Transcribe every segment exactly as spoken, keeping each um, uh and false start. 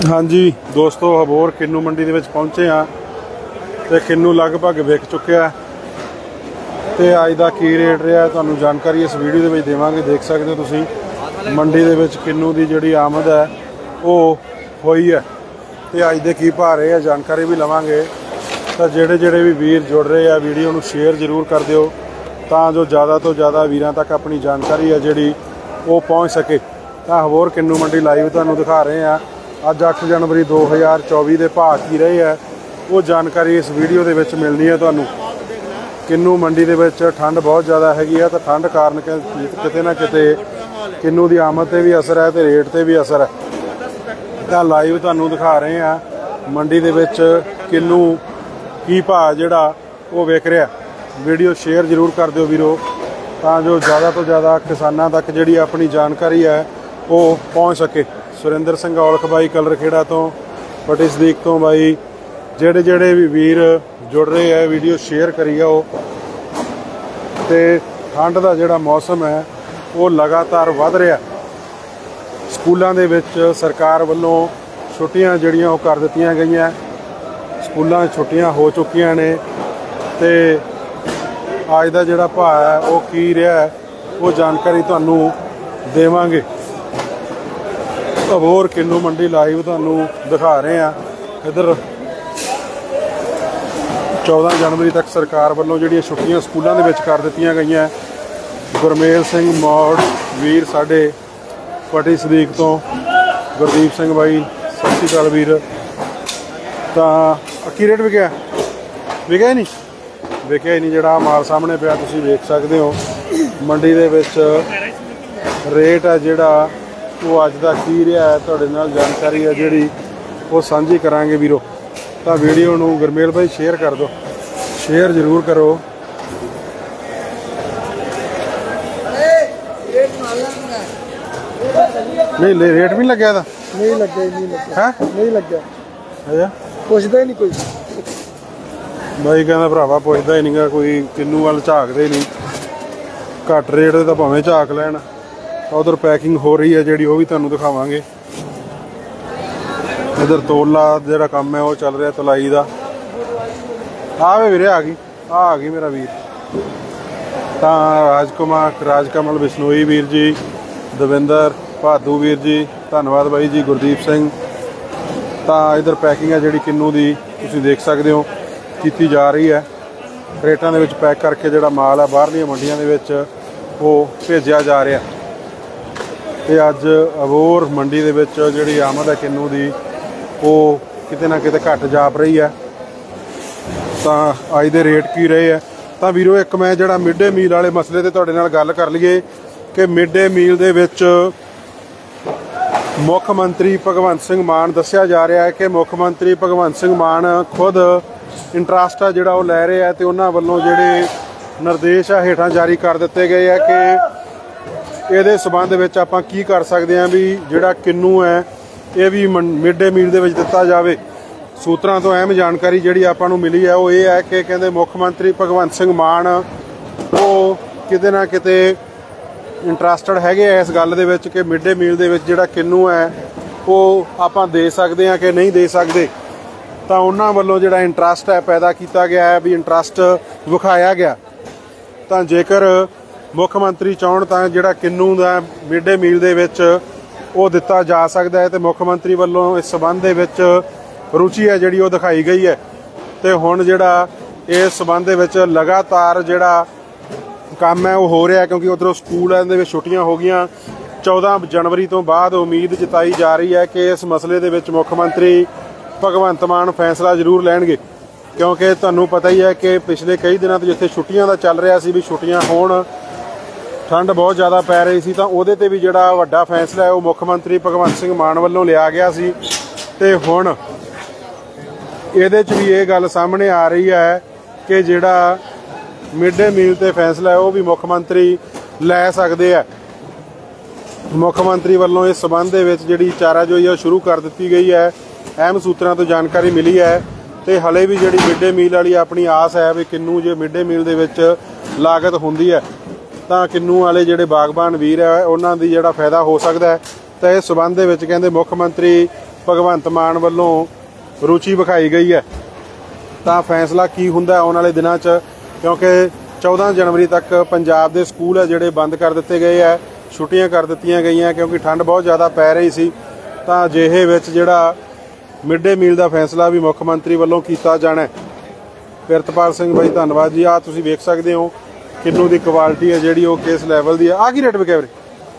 हाँ जी दोस्तों, अबोहर किन्नू मंडी दे विच पहुंचे हाँ ते किन्नू लगभग विक चुक्या ते अज दा की रेट रहा तुहानूं जानकारी इस वीडियो दे विच देवांगे। देख सकते हो तुसीं मंडी दे विच किन्नू दी जिहड़ी आमद है वो होई है ते अज दे की भाव रहे जानकारी भी लवांगे। तो जिहड़े जिहड़े भी वीर जुड़ रहे हैं वीडियो नूं शेयर जरूर कर दिओ तां जो ज़्यादा तो ज़्यादा वीरां तक अपनी जानकारी है जिहड़ी वो पहुँच सके। तो अबोहर किन्नू मंडी लाइव तुहानूं दिखा रहे हैं। अज अठ जनवरी दो हज़ार चौबी के भाव की रहे है वो जानकारी इस वीडियो दे विच मिलनी है तुहानूं। किन्नू मंडी दे विच ठंड बहुत ज़्यादा हैगी है तो ठंड कारण किते ना किते किन्नू की आमद ते भी असर है तो रेट ते भी असर है। तो लाइव तुहानूं दिखा रहे हैं मंडी दे विच किन्नू की भाव जिहड़ा वो विक रहा। वीडियो शेयर जरूर कर दिओ वीरो तां जो ज़्यादा तो ज़्यादा किसानां तक जिहड़ी अपनी जानकारी है वो पहुँच सके। सुरिंदर सिंह औलख बाई कलरखेड़ा तो पटी सदीक तो बाई जेड़े जेड़े भी वीर जुड़ रहे हैं वीडियो शेयर करी आओ। तो ठंड का जिहड़ा मौसम है वो लगातार वध रहा। स्कूलों दे विच सरकार वालों छुट्टियां जिहड़ियां वो कर दित्तियां गईयां। स्कूलों छुट्टियां हो चुकियां ने ते अज का जिहड़ा भाव है वो की रहा है वो जानकारी तुहानूं देवांगे। अबोहर किन्नू मंडी लाइव तुहानूं दिखा रहे हैं। इधर चौदह जनवरी तक सरकार वालों जिहड़ियां छुट्टियां स्कूलों दे विच कर दित्तियां गईयां। गुरमेल सिंह मौड़ वीर साडे पटी सदीक तो गुरदीप सिंह बाई सत श्री अकाल वीर। तां की रेट विकिया विकिया ही नहीं विकिया ही नहीं जिहड़ा माल सामने पिया तुसीं वेख सकदे हो। मंडी दे विच रेट है जिहड़ा वो अज का की रहा है तुहाडे नाल जानकारी है जिहड़ी वो साझी करांगे वीरो। तो वीडियो नूं गुरमेल भाई शेयर कर दो, शेयर जरूर करो। नहीं रेट भी लग्या था नहीं लग्या नहीं लग्या है नहीं लग्या है पुछदा ही नहीं कोई भाई कहना भरावा पुछदा ही नहीं गा कोई किन्नू वाल झाकदे ही नहीं। घट रेट तो भावें झाक लैण। उधर पैकिंग हो रही है जिहड़ी वो भी तुहानूं दिखावांगे। इधर तोला जिहड़ा काम है वो चल रहा तलाई का। आवे वीरे आ गई आ आ गई मेरा वीर। तो राजकुमार राजकमल बिश्नोई वीर जी, दविंदर भादू वीर जी, धन्नवाद बाई जी, गुरदीप सिंह। तो इधर पैकिंग है जिहड़ी किन्नू दी तुसीं देख सकते हो की जा रही है। रेटां दे विच पैक करके जिहड़ा माल है बाहरलियां मंडियां दे विच वो भेजिया जा रहा। तो अज अबोहर मंडी दे विच जिहड़ी आमद है किन्नू दी वो किते ना किते घट जाप रही है। तो अज दे रेट की रहे है। तो वीरो एक मैं जिहड़ा मिड डे मील वाले मसले ते तुहाडे नाल गल कर लईए कि मिड डे मील दे विच मुख मंत्री भगवंत सिंह मान दस्सिया जा रहा है कि मुख मंत्री भगवंत सिंह मान खुद इंटरस्ट है जिहड़ा वो लै रहे हैं। तो उन्हां वल्लों जिहड़े निर्देश है हेठां जारी कर दिते गए है कि ਇਹਦੇ ਸੰਬੰਧ ਵਿੱਚ ਆਪਾਂ ਕੀ ਕਰ ਸਕਦੇ ਹਾਂ ਵੀ ਜਿਹੜਾ ਕਿੰਨੂ ਹੈ ਇਹ ਵੀ ਮਿਡ ਡੇ ਮੀਲ ਦੇ ਵਿੱਚ ਦਿੱਤਾ ਜਾਵੇ। ਸੂਤਰਾਂ ਤੋਂ ਅਹਿਮ ਜਾਣਕਾਰੀ ਜਿਹੜੀ ਆਪਾਂ ਨੂੰ ਮਿਲੀ ਹੈ ਉਹ ਇਹ ਹੈ ਕਿ ਕਹਿੰਦੇ ਮੁੱਖ ਮੰਤਰੀ ਭਗਵੰਤ ਸਿੰਘ ਮਾਨ ਉਹ ਕਿਤੇ ਨਾ ਕਿਤੇ ਇੰਟਰਸਟਡ ਹੈਗੇ ਆ ਇਸ ਗੱਲ ਦੇ ਵਿੱਚ ਕਿ ਮਿਡ ਡੇ ਮੀਲ ਦੇ ਵਿੱਚ ਜਿਹੜਾ ਕਿੰਨੂ ਹੈ ਉਹ ਆਪਾਂ ਦੇ ਸਕਦੇ ਹਾਂ ਕਿ ਨਹੀਂ ਦੇ ਸਕਦੇ। ਤਾਂ ਉਹਨਾਂ ਵੱਲੋਂ ਜਿਹੜਾ ਇੰਟਰਸਟ ਹੈ ਪੈਦਾ ਕੀਤਾ ਗਿਆ ਹੈ ਵੀ ਇੰਟਰਸਟ ਵਿਖਾਇਆ ਗਿਆ। ਤਾਂ ਜੇਕਰ मुख मंत्री चाहण तां जिहड़ा किन्नू दा मिड डे मील दे विच वो दिता जा सकदा है। तो मुख मंत्री वालों इस संबंध दे विच रुचि है जिहड़ी वो दिखाई गई है। तो हुण जिहड़ा इस संबंध दे विच लगातार जिहड़ा काम है वो हो रहा है क्योंकि उधरों स्कूलों दे विच छुट्टियां हो गईयां। चौदह जनवरी तो बाद उम्मीद जताई जा रही है कि इस मसले दे विच मुख मंत्री भगवंत मान फैसला जरूर लैणगे क्योंकि तुहानूं पता ही है कि पिछले कई दिनों तो जिथे छुट्टियां दा चल रहा सी भी छुट्टियां होण ठंड बहुत ज़्यादा पै रही सी तो उहदे ते भी जिहड़ा वड्डा फैसला है वो मुख मंत्री भगवंत सिंह मान वालों लिया गया सी। ते हुण इहदे च भी ये गल सामने आ रही है कि जिहड़ा मिड डे मील ते फैसला है वो भी मुख मंत्री लै सकदे है। मुख मंत्री वालों इस संबंध दे विच जिहड़ी चाराजोई है शुरू कर दित्ती गई है। अहम सूत्रां तो जानकारी मिली है। तो हले भी जिहड़ी मिड डे मील वाली अपनी आस है भी किन्नू जे मिड डे मील दे विच लागत हुंदी है तो किन्नू वाले जिहड़े बागबान वीर है उन्हां दी जिहड़ा फायदा हो सकता है। तो इस संबंध दे विच कहंदे मुख मंत्री ਭਗਵੰਤ ਮਾਨ ਵੱਲੋਂ रुचि विखाई गई है तो फैसला की हुंदा आने वाले दिनों च, क्योंकि चौदह जनवरी तक पंजाब के स्कूल है जिहड़े बंद कर दिते गए है, छुट्टियां कर दित्तियां गईयां क्योंकि ठंड बहुत ज़्यादा पै रही सी। तां अजिहे विच जिहड़ा मिड डे मील का फैसला भी मुख मंत्री वालों कीता जाना है। प्रितपाल सिंह भाई धन्नवाद जी। आ तुसीं वेख सकदे हो किन्नू दी क्वालिटी है जिहड़ी वो किस लैवल दी है। आ की रेट विकिया वीरे?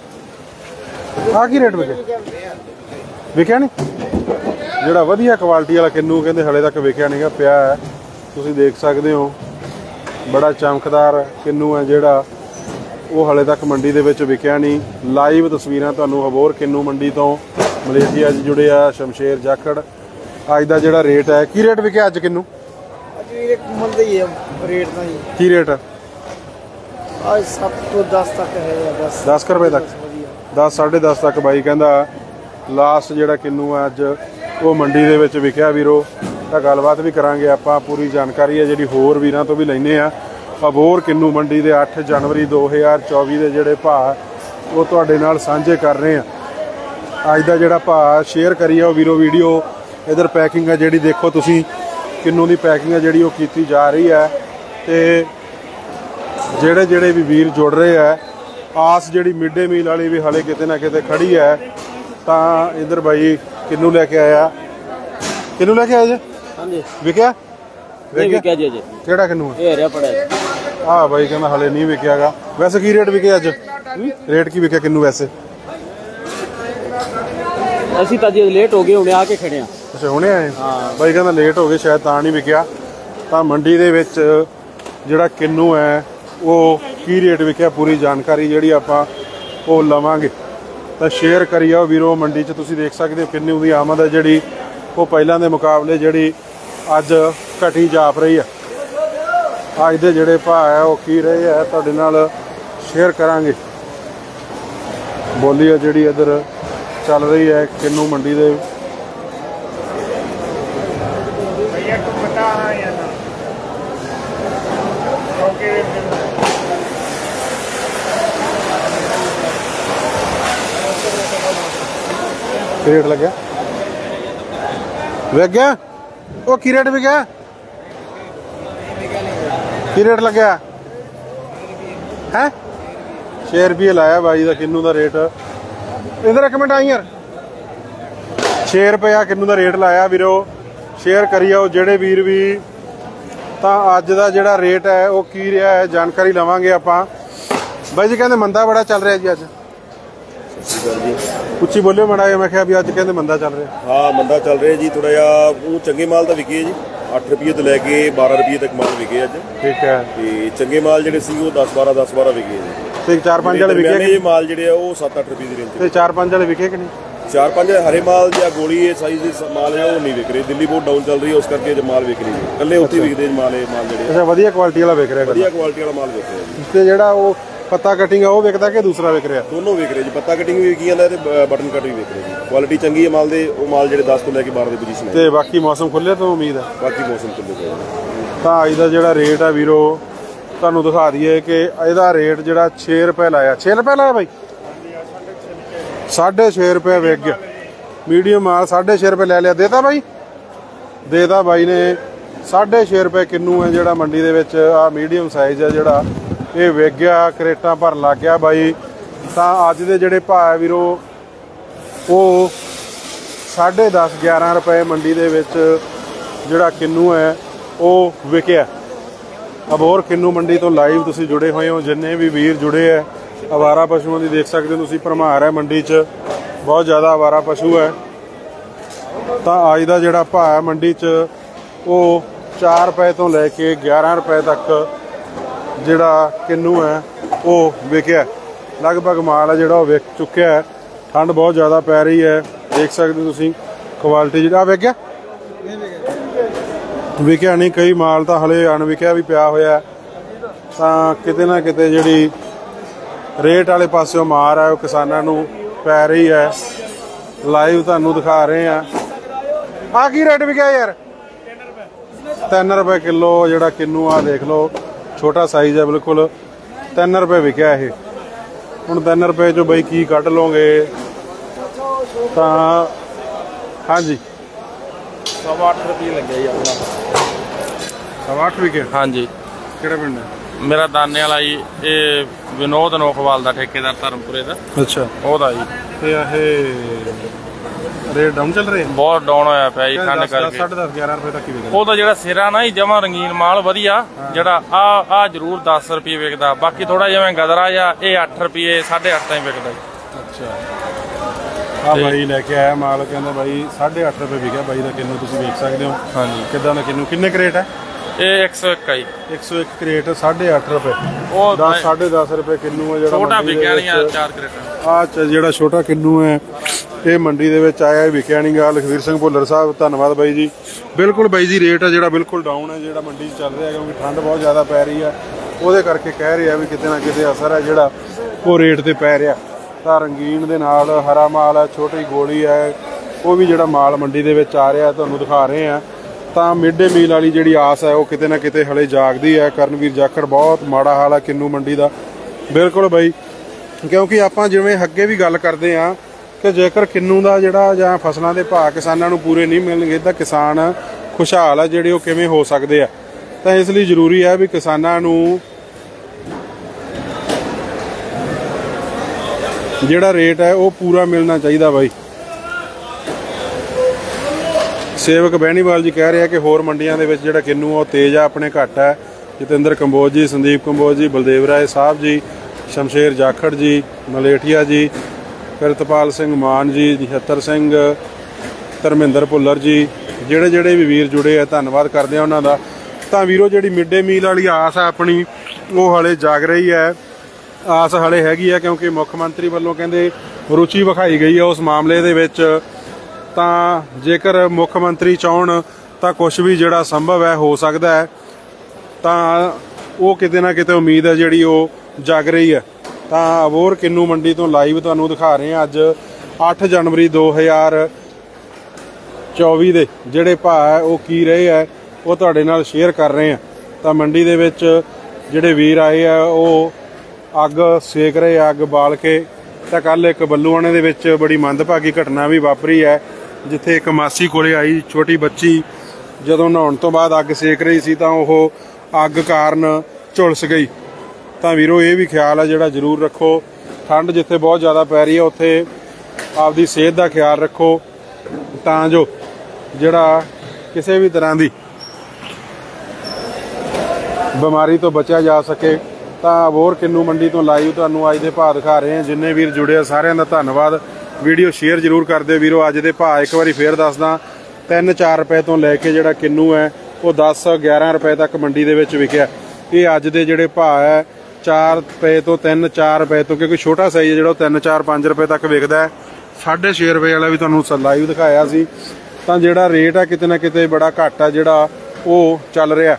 आ की रेट विकिया? विकिया नहीं? ਜਿਹੜਾ ਵਧੀਆ ਕੁਆਲਿਟੀ ਵਾਲਾ ਕਿੰਨੂ ਕਹਿੰਦੇ ਹਲੇ ਤੱਕ ਵਿਕਿਆ ਨਹੀਂਗਾ, ਪਿਆ ਹੈ। ਤੁਸੀਂ ਦੇਖ ਸਕਦੇ ਹੋ ਬੜਾ ਚਮਕਦਾਰ ਕਿੰਨੂ ਹੈ ਜਿਹੜਾ ਉਹ ਹਲੇ ਤੱਕ ਮੰਡੀ ਦੇ ਵਿੱਚ ਵਿਕਿਆ ਨਹੀਂ। ਲਾਈਵ ਤਸਵੀਰਾਂ ਤੁਹਾਨੂੰ ਹਬੋਰ ਕਿੰਨੂ ਮੰਡੀ ਤੋਂ ਮਲੇਸ਼ੀਆ 'ਚ ਜੁੜੇ ਆ ਸ਼ਮਸ਼ੇਰ ਜਾਖੜ। ਅੱਜ ਦਾ ਜਿਹੜਾ ਰੇਟ ਹੈ, ਕੀ ਰੇਟ ਵਿਕਿਆ ਅੱਜ ਕਿੰਨੂ? ਅੱਜ ਵੀਰੇ ਮੁੱਲ ਹੀ ਹੈ ਰੇਟ ਦਾ ਜੀ। ਕੀ ਰੇਟ? ਅੱਜ ਸੱਤ ਤੋਂ ਦਸ ਤੱਕ ਹੈ। ਦਸ ਦਸ ਰੁਪਏ ਤੱਕ, ਦਸ ਸਾਢੇ ਦਸ ਤੱਕ ਬਾਈ ਕਹਿੰਦਾ ਲਾਸਟ ਜਿਹੜਾ ਕਿੰਨੂ ਹੈ ਅੱਜ ਉਹ ਮੰਡੀ ਦੇ ਵਿੱਚ ਵਿਕਿਆ ਵੀਰੋ। ਤਾਂ ਗੱਲਬਾਤ ਵੀ ਕਰਾਂਗੇ ਆਪਾਂ, ਪੂਰੀ ਜਾਣਕਾਰੀ ਹੈ ਜਿਹੜੀ ਹੋਰ ਵੀਰਾਂ ਤੋਂ ਵੀ ਲੈਂਦੇ ਆ। ਅਬੋਹਰ ਕਿੰਨੂ ਮੰਡੀ ਦੇ ਅੱਠ ਜਨਵਰੀ ਦੋ ਹਜ਼ਾਰ ਚੌਵੀ ਦੇ ਜਿਹੜੇ ਭਾਅ ਉਹ ਤੁਹਾਡੇ ਨਾਲ ਸਾਂਝੇ ਕਰ ਰਹੇ ਆ। ਅੱਜ ਦਾ ਜਿਹੜਾ ਭਾਅ ਸ਼ੇਅਰ ਕਰੀ ਆ ਉਹ ਵੀਰੋ ਵੀਡੀਓ। ਇਧਰ ਪੈਕਿੰਗ ਹੈ ਜਿਹੜੀ ਦੇਖੋ ਤੁਸੀਂ, ਕਿੰਨੂ ਦੀ ਪੈਕਿੰਗ ਹੈ ਜਿਹੜੀ ਉਹ ਕੀਤੀ ਜਾ ਰਹੀ ਹੈ। ਤੇ ਜਿਹੜੇ ਜਿਹੜੇ ਵੀ ਵੀਰ ਜੁੜ ਰਹੇ ਆ, ਆਸ ਜਿਹੜੀ ਮਿਡ ਡੇ ਮੀਲ ਵਾਲੀ ਵੀ ਹਲੇ ਕਿਤੇ ਨਾ ਕਿਤੇ ਖੜੀ ਹੈ। ਤਾਂ ਇਧਰ ਬਾਈ ਕਿੰਨੂ लेके आया? किन्नू लेके आया जी? हाँ जी। विकिया? नहीं विकिया जी जी। केड़ा किन्नू है? ये हरिया पड़ा है। हाँ भाई कहना हले नहीं विकियागा। वैसे की रेट विके अज? रेट की विकिया किन्नू वैसे? ਅਸੀਂ ਤਾਂ ਜੀ ਲੇਟ ਹੋ ਗਏ, ਹੁਣੇ ਆ ਕੇ ਖੜੇ ਆ। ਅੱਛਾ ਹੁਣੇ ਆਏ? ਹਾਂ ਬਾਈ ਕਹਿੰਦਾ ਲੇਟ ਹੋ ਗਏ ਸ਼ਾਇਦ ਤਾਂ ਨਹੀਂ ਵਿਕਿਆ। ਤਾਂ ਮੰਡੀ ਦੇ ਵਿੱਚ ਜਿਹੜਾ ਕਿੰਨੂ ਹੈ ਉਹ ਕੀ ਰੇਟ ਵਿਕਿਆ, ਪੂਰੀ ਜਾਣਕਾਰੀ ਜਿਹੜੀ ਆਪਾਂ ਉਹ ਲਵਾਂਗੇ। ਤਾਂ ਸ਼ੇਅਰ ਕਰੀ ਆਓ ਵੀਰੋ। ਮੰਡੀ 'ਚ ਤੁਸੀਂ ਦੇਖ ਸਕਦੇ ਹੋ ਕਿੰਨੂ ਦੀ ਆਮਦ ਹੈ ਜਿਹੜੀ ਉਹ ਪਹਿਲਾਂ ਦੇ ਮੁਕਾਬਲੇ ਜਿਹੜੀ ਅੱਜ ਘਟੀ ਜਾਪ ਰਹੀ ਹੈ। ਅੱਜ ਦੇ ਜਿਹੜੇ ਭਾਅ ਹੈ ਉਹ ਕੀ ਰਹੇ ਹੈ ਤੁਹਾਡੇ ਨਾਲ ਸ਼ੇਅਰ ਕਰਾਂਗੇ। ਬੋਲੀ ਹੈ ਜਿਹੜੀ ਇੱਧਰ ਚੱਲ ਰਹੀ ਹੈ ਕਿੰਨੂ ਮੰਡੀ ਦੇ। रेट लग गया? विक गया? वो की रेट विक गया? की रेट लग गया है? छे रुपये लाया भाई का किन्नू का रेट। इधर एक मिनट आई यार। छे रुपया किन्नू का रेट लाया वीरो। शेयर करी आओ जेडे वीर भी। तो अज का जोड़ा रेट है वो की रहा है जानकारी लवांगे आपां। भाई जी कहते मंदा बड़ा चल रहा जी अज? ਉੱਚੀ ਬੋਲਿਓ ਮਾੜਾ ਜਿਹਾ। ਮੈਂ ਕਿਹਾ ਵੀ ਅੱਜ ਕਹਿੰਦੇ ਮੰਦਾ ਚੱਲ ਰਿਹਾ। ਹਾਂ ਮੰਦਾ ਚੱਲ ਰਿਹਾ ਜੀ ਥੋੜਾ ਜਿਹਾ। ਉਹ ਚੰਗੇ ਮਾਲ ਤਾਂ ਵਿਕੇ ਜੀ, ਅੱਠ ਰੁਪਏ ਤੋਂ ਲੈ ਕੇ ਬਾਰਾਂ ਰੁਪਏ ਤੱਕ ਮਾਲ ਵਿਕੇ ਅੱਜ। ਠੀਕ ਹੈ। ਤੇ ਚੰਗੇ ਮਾਲ ਜਿਹੜੇ ਸੀ ਉਹ ਦਸ ਬਾਰਾਂ ਦਸ ਬਾਰਾਂ ਵਿਕੇ ਜੀ। ਤੇ ਚਾਰ ਪੰਜ ਵਾਲੇ ਵਿਕੇ? ਇਹ ਮਾਲ ਜਿਹੜੇ ਆ ਉਹ ਸੱਤ ਅੱਠ ਰੁਪਏ ਦੀ ਰੇਂਜ ਤੇ ਚਾਰ ਪੰਜ ਵਾਲੇ ਵਿਕੇ ਕਿ ਨਹੀਂ? ਚਾਰ ਪੰਜ ਹਰੇ ਮਾਲ ਜਾਂ ਗੋਲੀ ਇਹ ਸਾਈਜ਼ ਦੇ ਮਾਲ ਹੈ ਉਹ ਨਹੀਂ ਵਿਕ ਰਹੇ। ਦਿੱਲੀ ਬਹੁਤ ਡਾਊਨ ਚੱਲ ਰਹੀ ਹੈ ਉਸ ਕਰਕੇ ਜੇ ਮਾਲ ਵਿਕ ਨਹੀਂ ਰਹੇ। ਇਕੱਲੇ ਉੱਥੇ ਵਿਕਦੇ ਮਾਲ ਇਹ ਮਾਲ ਜਿਹੜੇ। ਅੱਛਾ ਵਧੀਆ ਕੁਆਲਿਟੀ ਵਾਲਾ ਵਿਕ ਰਿਹਾ? ਵਧੀਆ ਕੁਆਲਿਟੀ ਵਾਲਾ ਮਾਲ ਵਿਕ ਰਿਹਾ। ਤੇ ਜਿਹੜਾ ਉਹ ਪੱਤਾ ਕਟਿੰਗ ਆ ਉਹ ਵਿਕਦਾ ਕਿ ਦੂਸਰਾ ਵਿਕ ਰਿਹਾ? ਦੋਨੋਂ ਵਿਕ ਰਹੇ ਜੀ। ਪੱਤਾ ਕਟਿੰਗ ਵੀ ਵਿਕੀ ਜਾਂਦਾ ਤੇ ਬਟਨ ਕਟ ਵੀ ਵਿਕ ਰਿਹਾ ਜੀ। ਕੁਆਲਿਟੀ ਚੰਗੀ ਹੈ ਮਾਲ ਦੇ। ਉਹ ਮਾਲ ਜਿਹੜੇ ਦਸ ਤੋਂ ਲੈ ਕੇ ਬਾਰਾਂ ਦੀ ਪੋਜੀਸ਼ਨ ਹੈ। ਤੇ ਬਾਕੀ ਮੌਸਮ ਖੁੱਲਿਆ ਤੋਂ ਉਮੀਦ ਹੈ? ਬਾਕੀ ਮੌਸਮ ਖੁੱਲੇ ਪਿਆ। ਤਾਂ ਅੱਜ ਦਾ ਜਿਹੜਾ ਰੇਟ ਆ ਵੀਰੋ ਤੁਹਾਨੂੰ ਦਿਖਾ ਦਈਏ ਕਿ ਇਹਦਾ ਰੇਟ ਜਿਹੜਾ ਛੇ ਰੁਪਏ ਲਾਇਆ। ਛੇ ਰੁਪਏ ਲਾਇਆ ਬਾਈ? ਸਾਢੇ ਛੇ ਰੁਪਏ ਵਿਕ ਗਿਆ। ਮੀਡੀਅਮ ਮਾਲ ਸਾਢੇ ਛੇ ਰੁਪਏ ਲੈ ਲਿਆ। ਦੇਤਾ ਬਾਈ? ਦੇਤਾ ਬਾਈ ਨੇ। ਸਾਢੇ ਛੇ ਰੁਪਏ ਕਿੰਨੂ ਹੈ ਜਿਹੜਾ ਮੰਡੀ ਦੇ ਵਿੱਚ ਆ ਮੀਡੀਅਮ ਸਾਈਜ਼ ਹੈ ਜਿਹੜਾ ਇਹ ਵਿਕ ਗਿਆ। ਕਰੇਟਾਂ ਭਰਨ ਲੱਗ ਗਿਆ ਬਾਈ। ਤਾਂ ਅੱਜ ਦੇ ਜਿਹੜੇ ਭਾਅ ਹੈ ਵੀਰੋ ਉਹ ਸਾਢੇ ਦਸ ਗਿਆਰਾਂ ਰੁਪਏ ਮੰਡੀ ਦੇ ਵਿੱਚ ਜਿਹੜਾ ਕਿੰਨੂ ਹੈ ਉਹ ਵਿਕਿਆ। ਅਬੋਹਰ ਕਿੰਨੂ ਮੰਡੀ ਤੋਂ ਲਾਈਵ ਤੁਸੀਂ ਜੁੜੇ ਹੋਏ ਹੋ। ਜਿੰਨੇ ਵੀ ਵੀਰ ਜੁੜੇ ਹੈ ਅਵਾਰਾ ਪਸ਼ੂਆਂ ਦੀ ਦੇਖ ਸਕਦੇ ਹੋ ਤੁਸੀਂ ਭਰਮਾਰ ਹੈ ਮੰਡੀ 'ਚ। ਬਹੁਤ ਜ਼ਿਆਦਾ ਅਵਾਰਾ ਪਸ਼ੂ ਹੈ। ਤਾਂ ਅੱਜ ਦਾ ਜਿਹੜਾ ਭਾਅ ਹੈ ਮੰਡੀ 'ਚ ਉਹ ਚਾਰ ਰੁਪਏ ਤੋਂ ਲੈ ਕੇ ਗਿਆਰਾਂ ਰੁਪਏ ਤੱਕ ਜਿਹੜਾ ਕਿੰਨੂ ਹੈ ਉਹ ਵਿਕਿਆ। ਲਗਭਗ ਮਾਲ ਹੈ ਜਿਹੜਾ ਉਹ ਵਿਕ ਚੁੱਕਿਆ ਹੈ। ਠੰਡ ਬਹੁਤ ਜ਼ਿਆਦਾ ਪੈ ਰਹੀ ਹੈ ਦੇਖ ਸਕਦੇ ਹੋ ਤੁਸੀਂ। ਕੁਆਲਿਟੀ ਜਿਹੜਾ ਵਿਕ ਗਿਆ? ਵਿਕਿਆ ਨਹੀਂ। ਕਈ ਮਾਲ ਤਾਂ ਹਲੇ ਅਣਵਿਕਿਆ ਵੀ ਪਿਆ ਹੋਇਆ। ਤਾਂ ਕਿਤੇ ਨਾ ਕਿਤੇ ਜਿਹੜੀ ਰੇਟ ਵਾਲੇ ਪਾਸਿਓਂ ਮਾਰ ਹੈ ਉਹ ਕਿਸਾਨਾਂ ਨੂੰ ਪੈ ਰਹੀ ਹੈ। ਲਾਈਵ ਤੁਹਾਨੂੰ ਦਿਖਾ ਰਹੇ ਆ। ਆ ਕੀ ਰੇਟ ਵਿਕਿਆ ਯਾਰ? ਤਿੰਨ ਰੁਪਏ ਕਿਲੋ ਜਿਹੜਾ ਕਿੰਨੂ ਆ ਦੇਖ ਲਓ। ਛੋਟਾ ਸਾਈਜ਼ ਹੈ ਬਿਲਕੁਲ। ਤਿੰਨ ਰੁਪਏ ਵਿਕਿਆ ਇਹ। ਹੁਣ ਤਿੰਨ ਰੁਪਏ 'ਚੋਂ ਬਈ ਕੀ ਕੱਢ ਲਓਗੇ? ਤਾਂ हाँ जी सवा अठ रुपये लगे जी अपना सवा अठ विके हाँ जी ਕਿਹੜਾ ਪਿੰਡ ਹੈ मेरा दाने वाला जी ये विनोद नोखवाल का ठेकेदार धर्मपुरे का ਅੱਛਾ ਉਹਦਾ ਜੀ ਤੇ ਇਹ ਰੇਟ ਡਾਊਨ ਚੱਲ ਰਹੇ ਬਹੁਤ ਡਾਊਨ ਹੋਇਆ ਪਿਆ ਜੀ ਠੰਡ ਕਰਕੇ ਸਾਢੇ ਦਸ ਗਿਆਰਾਂ ਰੁਪਏ ਤੱਕ ਹੀ ਵਿਕਦਾ ਉਹਦਾ ਜਿਹੜਾ ਸਿਰਾ ਨਾ ਜੀ ਜਮਾ ਰੰਗੀਨ ਮਾਲ ਵਧੀਆ ਜਿਹੜਾ ਆ ਆ ਜ਼ਰੂਰ ਦਸ ਰੁਪਏ ਵਿਕਦਾ ਬਾਕੀ ਥੋੜਾ ਜਿਵੇਂ ਗਦਰਾ ਜਾਂ ਇਹ ਅੱਠ ਰੁਪਏ ਸਾਢੇ ਅੱਠ ਤਾਈਂ ਵਿਕਦਾ ਜੀ ਅੱਛਾ ਆ ਬਾਈ ਲੈ ਕੇ ਆਇਆ ਮਾਲ ਕਹਿੰਦਾ ਬਾਈ ਸਾਢੇ ਅੱਠ ਰੁਪਏ ਵਿਕਿਆ ਬਾਈ ਦਾ ਕਿੰਨੂ ਤੁਸੀਂ ਵੇਖ ਸਕਦੇ ਹੋ ਹਾਂਜੀ ਕਿੱਦਾਂ ਦਾ ਕਿੰਨੂ ਕਿੰਨੇ ਕਰੇਟ ਹੈ ਇਹ ਇੱਕ ਸੌ ਇੱਕ ਆ ਜੀ ਇੱਕ ਸੌ ਇੱਕ ਕਰੇਟ ਸਾਢੇ ਅੱਠ ਰੁਪਏ ਉਹ ਦਸ ਸਾਢੇ ਦਸ ਰੁਪਏ ਕਿੰਨੂ ਹੈ ਜਿਹੜਾ ਛੋਟਾ ਮੰਡੀ ਦੇ ਵਿਕਿਆ ਨਹੀਂ ਆ ਵਿੱਚ। ਚਾਰ ਕਰੇਟਾਂ ਆ ਜਿਹੜਾ ਛੋਟਾ ਕਿੰਨੂ ਹੈ ਇਹ ਮੰਡੀ ਦੇ ਵਿੱਚ ਆਇਆ ਵਿਕਿਆ ਨਹੀਂ ਗਾ ਲਖਵੀਰ ਸਿੰਘ ਭੁੱਲਰ ਸਾਹਿਬ ਧੰਨਵਾਦ ਬਾਈ ਜੀ ਬਿਲਕੁਲ ਬਾਈ ਜੀ ਰੇਟ ਹੈ ਜਿਹੜਾ ਬਿਲਕੁਲ ਡਾਊਨ ਹੈ ਜਿਹੜਾ ਮੰਡੀ 'ਚ ਚੱਲ ਰਿਹਾ ਕਿਉਂਕਿ ਠੰਡ ਬਹੁਤ ਜ਼ਿਆਦਾ ਪੈ ਰਹੀ ਹੈ ਉਹਦੇ ਕਰਕੇ ਕਹਿ ਰਿਹਾ ਵੀ ਕਿਤੇ ਨਾ ਕਿਤੇ ਅਸਰ ਹੈ ਜਿਹੜਾ ਉਹ ਰੇਟ ਤੇ ਪੈ ਰਿਹਾ ਤਾਂ ਰੰਗੀਨ ਦੇ ਨਾਲ ਹਰਾ ਮਾਲ ਹੈ ਛੋਟੀ ਗੋਲੀ ਹੈ ਉਹ ਵੀ ਜਿਹੜਾ ਮਾਲ ਮੰਡੀ ਦੇ ਵਿੱਚ ਆ ਰਿਹਾ ਤੁਹਾਨੂੰ ਦਿਖਾ ਰਹੇ ਆ ਤਾਂ ਮਿਡ ਡੇ ਮੀਲ ਵਾਲੀ ਜਿਹੜੀ ਆਸ ਹੈ ਉਹ ਕਿਤੇ ਨਾ ਕਿਤੇ ਹਲੇ ਜਾਗਦੀ ਹੈ ਕਰਨਵੀਰ ਜਾਖੜ ਬਹੁਤ ਮਾੜਾ ਹਾਲ ਹੈ ਕਿੰਨੂ ਮੰਡੀ ਦਾ ਬਿਲਕੁਲ ਬਾਈ ਕਿਉਂਕਿ ਆਪਾਂ ਜਿਵੇਂ ਅੱਗੇ ਵੀ ਗੱਲ ਕਰਦੇ ਆ ਕਿ ਜੇਕਰ ਕਿੰਨੂ ਦਾ ਜਿਹੜਾ ਜਾਂ ਫਸਲਾਂ ਦੇ ਭਾਅ ਕਿਸਾਨਾਂ ਨੂੰ ਪੂਰੇ ਨਹੀਂ ਮਿਲਣਗੇ ਤਾਂ ਕਿਸਾਨ ਖੁਸ਼ਹਾਲ ਆ ਜਿਹੜੇ ਉਹ ਕਿਵੇਂ ਹੋ ਸਕਦੇ ਆ ਤਾਂ ਇਸ ਲਈ ਜ਼ਰੂਰੀ ਹੈ ਵੀ ਕਿਸਾਨਾਂ ਨੂੰ ਜਿਹੜਾ ਰੇਟ ਹੈ ਉਹ ਪੂਰਾ ਮਿਲਣਾ ਚਾਹੀਦਾ ਬਾਈ ਸੇਵਕ ਬਹਿਣੀਵਾਲ ਜੀ ਕਹਿ ਰਿਹਾ ਕਿ ਹੋਰ ਮੰਡੀਆਂ ਦੇ ਵਿੱਚ ਜਿਹੜਾ ਕਿੰਨੂ ਉਹ ਤੇਜ਼ ਆ ਆਪਣੇ ਘੱਟ ਹੈ ਜਤਿੰਦਰ ਕੰਬੋਜ ਜੀ ਸੰਦੀਪ ਕੰਬੋਜ ਜੀ ਬਲਦੇਵ ਰਾਏ ਸਾਹਿਬ ਜੀ ਸ਼ਮਸ਼ੇਰ ਜਾਖੜ ਜੀ ਮਲੇਠੀਆ ਜੀ ਕਿਰਤਪਾਲ ਸਿੰਘ ਮਾਨ ਜੀ ਨਿਹੱਤਰ ਸਿੰਘ ਧਰਮਿੰਦਰ ਭੁੱਲਰ ਜੀ ਜਿਹੜੇ ਜਿਹੜੇ ਵੀ ਵੀਰ ਜੁੜੇ ਆ ਧੰਨਵਾਦ ਕਰਦੇ ਆ ਉਹਨਾਂ ਦਾ ਤਾਂ ਵੀਰੋ ਜਿਹੜੀ ਮਿਡ ਡੇ ਮੀਲ ਵਾਲੀ ਆਸ ਹੈ ਆਪਣੀ ਉਹ ਹਲੇ ਜਾਗ ਰਹੀ ਹੈ ਆਸ ਹਲੇ ਹੈਗੀ ਆ ਕਿਉਂਕਿ ਮੁੱਖ ਮੰਤਰੀ ਵੱਲੋਂ ਕਹਿੰਦੇ ਰੁਚੀ ਵਿਖਾਈ ਗਈ ਹੈ ਉਸ ਮਾਮਲੇ ਦੇ ਵਿੱਚ ਤਾਂ ਜੇਕਰ ਮੁੱਖ ਮੰਤਰੀ ਚਾਹਣ ਤਾਂ ਕੁਝ ਵੀ ਜਿਹੜਾ ਸੰਭਵ ਹੈ ਹੋ ਸਕਦਾ ਹੈ ਤਾਂ ਉਹ ਕਿਤੇ ਨਾ ਕਿਤੇ ਉਮੀਦ ਹੈ ਜਿਹੜੀ ਉਹ ਜਾਗ ਰਹੀ ਹੈ ਤਾਂ ਅਬੋਹਰ ਕਿੰਨੂ ਮੰਡੀ ਤੋਂ ਲਾਈਵ ਤੁਹਾਨੂੰ ਦਿਖਾ ਰਹੇ ਹਾਂ ਅੱਜ ਅੱਠ ਜਨਵਰੀ ਦੋ ਹਜ਼ਾਰ ਚੌਵੀ ਦੇ ਜਿਹੜੇ ਭਾਅ ਹੈ ਉਹ ਕੀ ਰਹੇ ਹੈ ਉਹ ਤੁਹਾਡੇ ਨਾਲ ਸ਼ੇਅਰ ਕਰ ਰਹੇ ਹਾਂ ਤਾਂ ਮੰਡੀ ਦੇ ਵਿੱਚ ਜਿਹੜੇ ਵੀਰ ਆਏ ਆ ਉਹ ਅੱਗ ਸੇਕ ਰਹੇ ਅੱਗ ਬਾਲ ਕੇ ਤਾਂ ਕੱਲ ਇੱਕ ਬੱਲੂਆਣੇ ਦੇ ਵਿੱਚ ਬੜੀ ਮੰਦਭਾਗੀ ਘਟਨਾ ਵੀ ਵਾਪਰੀ ਹੈ ਜਿੱਥੇ ਇੱਕ ਮਾਸੀ ਕੋਲੇ ਆਈ ਛੋਟੀ ਬੱਚੀ ਜਦੋਂ ਨਹਾਉਣ ਤੋਂ ਬਾਅਦ ਅੱਗ ਸੇਕ ਰਹੀ ਸੀ ਤਾਂ ਉਹ ਅੱਗ ਕਾਰਨ ਝੁਲਸ ਗਈ ਤਾਂ ਵੀਰੋ ਇਹ ਵੀ ਖਿਆਲ ਹੈ ਜਿਹੜਾ ਜ਼ਰੂਰ ਰੱਖੋ ਠੰਡ ਜਿੱਥੇ ਬਹੁਤ ਜ਼ਿਆਦਾ ਪੈ ਰਹੀ ਹੈ ਉੱਥੇ ਆਪਦੀ ਸਿਹਤ ਦਾ ਖਿਆਲ ਰੱਖੋ ਤਾਂ ਜੋ ਜਿਹੜਾ ਕਿਸੇ ਵੀ ਤਰ੍ਹਾਂ ਦੀ ਬਿਮਾਰੀ ਤੋਂ ਬਚਿਆ ਜਾ ਸਕੇ ਤਾਂ ਅਬੋਹਰ ਕਿੰਨੂ ਮੰਡੀ ਤੋਂ ਲਾਈਵ ਤੁਹਾਨੂੰ ਅੱਜ ਦੇ ਭਾਅ ਦਿਖਾ ਰਹੇ ਹਾਂ ਜਿੰਨੇ ਵੀਰ ਜੁੜੇ ਆ ਸਾਰਿਆਂ ਦਾ ਧੰਨਵਾਦ ਵੀਡੀਓ ਸ਼ੇਅਰ ਜ਼ਰੂਰ ਕਰ ਦਿਓ ਵੀਰੋ ਅੱਜ ਦੇ ਭਾਅ ਇੱਕ ਵਾਰੀ ਫੇਰ ਦੱਸਦਾ ਤਿੰਨ ਚਾਰ ਰੁਪਏ ਤੋਂ ਲੈ ਕੇ ਜਿਹੜਾ ਕਿੰਨੂ ਹੈ ਉਹ ਦਸ ਗਿਆਰਾਂ ਰੁਪਏ ਤੱਕ ਮੰਡੀ ਦੇ ਵਿੱਚ ਵਿਕਿਆ ਇਹ ਅੱਜ ਦੇ ਜਿਹੜੇ ਭਾਅ ਹੈ ਚਾਰ ਰੁਪਏ ਤੋਂ ਤਿੰਨ ਚਾਰ ਰੁਪਏ ਤੋਂ ਕਿਉਂਕਿ ਛੋਟਾ ਸਾਈਜ਼ ਜਿਹੜਾ ਉਹ ਤਿੰਨ ਚਾਰ ਪੰਜ ਰੁਪਏ ਤੱਕ ਵਿਕਦਾ ਹੈ ਸਾਢੇ ਛੇ ਰੁਪਏ ਵਾਲਾ ਵੀ ਤੁਹਾਨੂੰ ਲਾਈਵ ਦਿਖਾਇਆ ਸੀ ਤਾਂ ਜਿਹੜਾ ਰੇਟ ਹੈ ਕਿਤੇ ਨਾ ਕਿਤੇ ਬੜਾ ਘੱਟ ਆ ਜਿਹੜਾ ਉਹ ਚੱਲ ਰਿਹਾ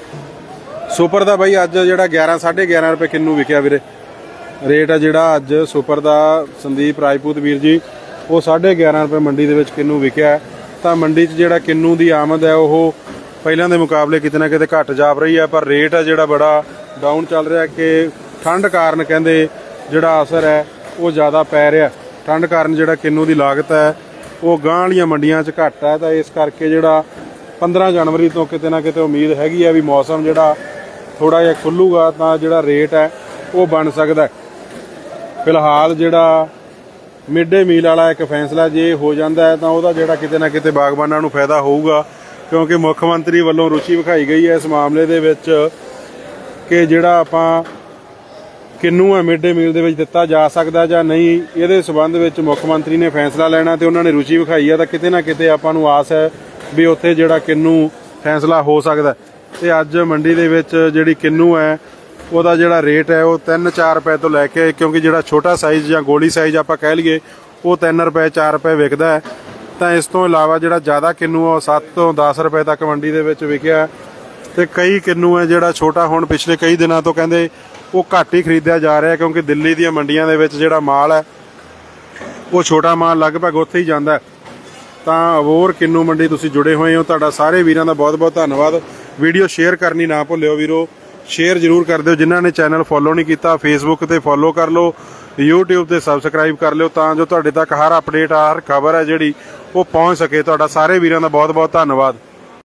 ਸੁਪਰ ਦਾ ਬਾਈ ਅੱਜ ਜਿਹੜਾ ਗਿਆਰਾਂ ਸਾਢੇ ਗਿਆਰਾਂ ਰੁਪਏ ਕਿੰਨੂ ਵਿਕਿਆ ਵੀਰੇ ਰੇਟ ਆ ਜਿਹੜਾ ਅੱਜ ਸੁਪਰ ਦਾ ਸੰਦੀਪ ਰਾਜਪੂਤ ਵੀਰ ਜੀ ਉਹ ਸਾਢੇ ਗਿਆਰਾਂ ਰੁਪਏ ਮੰਡੀ ਦੇ ਵਿੱਚ ਕਿੰਨੂ ਵਿਕਿਆ ਤਾਂ ਮੰਡੀ 'ਚ ਜਿਹੜਾ ਕਿੰਨੂ ਦੀ ਆਮਦ ਹੈ ਉਹ ਪਹਿਲਾਂ ਦੇ ਮੁਕਾਬਲੇ ਕਿਤੇ ਨਾ ਕਿਤੇ ਘੱਟ ਜਾਪ ਰਹੀ ਹੈ ਪਰ ਰੇਟ ਆ ਜਿਹੜਾ ਬੜਾ ਡਾਊਨ ਚੱਲ ਰਿਹਾ ਕਿ ਠੰਡ ਕਾਰਨ ਕਹਿੰਦੇ ਜਿਹੜਾ ਅਸਰ ਹੈ ਉਹ ਜ਼ਿਆਦਾ ਪੈ ਰਿਹਾ ਠੰਡ ਕਾਰਨ ਜਿਹੜਾ ਕਿੰਨੂ ਦੀ ਲਾਗਤ ਹੈ ਉਹ ਗਾਂਹ ਵਾਲੀਆਂ ਮੰਡੀਆਂ 'ਚ ਘੱਟ ਹੈ ਤਾਂ ਇਸ ਕਰਕੇ ਜਿਹੜਾ ਪੰਦਰਾਂ ਜਨਵਰੀ ਤੋਂ ਕਿਤੇ ਨਾ ਕਿਤੇ ਉਮੀਦ ਹੈਗੀ ਹੈ ਵੀ ਮੌਸਮ ਜਿਹੜਾ ਥੋੜਾ ਜਿਹਾ ਖੁੱਲੂਗਾ ਤਾਂ ਜਿਹੜਾ ਰੇਟ ਹੈ ਉਹ ਬਣ ਸਕਦਾ ਫਿਲਹਾਲ ਜਿਹੜਾ ਮਿਡ ਡੇ ਮੀਲ ਵਾਲਾ ਇੱਕ ਫੈਸਲਾ ਜੇ ਹੋ ਜਾਂਦਾ ਹੈ ਤਾਂ ਉਹਦਾ ਜਿਹੜਾ ਕਿਤੇ ਨਾ ਕਿਤੇ ਬਾਗਬਾਨਾਂ ਨੂੰ ਫਾਇਦਾ ਹੋਊਗਾ ਕਿਉਂਕਿ ਮੁੱਖ ਮੰਤਰੀ ਵੱਲੋਂ ਰੁਚੀ ਵਿਖਾਈ ਗਈ ਹੈ ਇਸ ਮਾਮਲੇ ਦੇ ਵਿੱਚ ਕਿ ਜਿਹੜਾ ਆਪਾਂ ਕਿੰਨੂ ਹੈ ਮਿਡ ਡੇ ਮੀਲ ਦੇ ਵਿੱਚ ਦਿੱਤਾ ਜਾ ਸਕਦਾ ਜਾਂ ਨਹੀਂ ਇਹਦੇ ਸਬੰਧ ਵਿੱਚ ਮੁੱਖ ਮੰਤਰੀ ਨੇ ਫੈਸਲਾ ਲੈਣਾ ਤੇ ਉਹਨਾਂ ਨੇ ਰੁਚੀ ਵਿਖਾਈ ਹੈ ਤਾਂ ਕਿਤੇ ਨਾ ਕਿਤੇ ਆਪਾਂ ਨੂੰ ਆਸ ਹੈ ਵੀ ਉੱਥੇ ਜਿਹੜਾ ਕਿੰਨੂ ਫੈਸਲਾ ਹੋ ਸਕਦਾ ਤੇ ਅੱਜ ਮੰਡੀ ਦੇ ਵਿੱਚ ਜਿਹੜੀ ਕਿੰਨੂ ਹੈ ਉਹਦਾ ਜਿਹੜਾ ਰੇਟ ਹੈ ਉਹ ਤਿੰਨ ਚਾਰ ਰੁਪਏ ਤੋਂ ਲੈ ਕੇ ਕਿਉਂਕਿ ਜਿਹੜਾ ਛੋਟਾ ਸਾਈਜ਼ ਜਾਂ ਗੋਲੀ ਸਾਈਜ਼ ਆਪਾਂ ਕਹਿ ਲਈਏ ਉਹ ਤਿੰਨ ਰੁਪਏ ਚਾਰ ਰੁਪਏ ਵਿਕਦਾ ਹੈ ਤਾਂ ਇਸ ਤੋਂ ਇਲਾਵਾ ਜਿਹੜਾ ਜ਼ਿਆਦਾ ਕਿੰਨੂ ਉਹ ਸੱਤ ਤੋਂ ਦਸ ਰੁਪਏ ਤੱਕ ਮੰਡੀ ਦੇ ਵਿੱਚ ਵਿਕਿਆ ਤੇ ਕਈ ਕਿੰਨੂ ਹੈ ਜਿਹੜਾ ਛੋਟਾ ਹੁਣ ਪਿਛਲੇ ਕਈ ਦਿਨਾਂ ਤੋਂ ਕਹਿੰਦੇ ਉਹ ਘੱਟ ਹੀ ਖਰੀਦਿਆ ਜਾ ਰਿਹਾ ਕਿਉਂਕਿ ਦਿੱਲੀ ਦੀਆਂ ਮੰਡੀਆਂ ਦੇ ਵਿੱਚ ਜਿਹੜਾ ਮਾਲ ਹੈ ਉਹ ਛੋਟਾ ਮਾਲ ਲਗਭਗ ਉੱਥੇ ਹੀ ਜਾਂਦਾ ਤਾਂ ਅਬੋਹਰ ਕਿੰਨੂ ਮੰਡੀ ਤੁਸੀਂ ਜੁੜੇ ਹੋਏ ਹੋ ਤੁਹਾਡਾ ਸਾਰੇ ਵੀਰਾਂ ਦਾ ਬਹੁਤ ਬਹੁਤ ਧੰਨਵਾਦ ਵੀਡੀਓ ਸ਼ੇਅਰ ਕਰਨੀ ਨਾ ਭੁੱਲਿਓ ਵੀਰੋ ਸ਼ੇਅਰ ਜ਼ਰੂਰ ਕਰ ਦਿਓ ਜਿਨ੍ਹਾਂ ਨੇ ਚੈਨਲ ਫੋਲੋ ਨਹੀਂ ਕੀਤਾ ਫੇਸਬੁੱਕ ਤੇ ਫੋਲੋ ਕਰ ਲਓ YouTube ਤੇ ਸਬਸਕ੍ਰਾਈਬ ਕਰ ਲਿਓ ਤਾਂ ਜੋ ਤੁਹਾਡੇ ਤੱਕ ਹਰ ਅਪਡੇਟ ਹਰ ਖਬਰ ਹੈ ਜਿਹੜੀ ਉਹ ਪਹੁੰਚ ਸਕੇ। ਤੁਹਾਡਾ ਸਾਰੇ ਵੀਰਾਂ ਦਾ ਬਹੁਤ ਬਹੁਤ ਧੰਨਵਾਦ।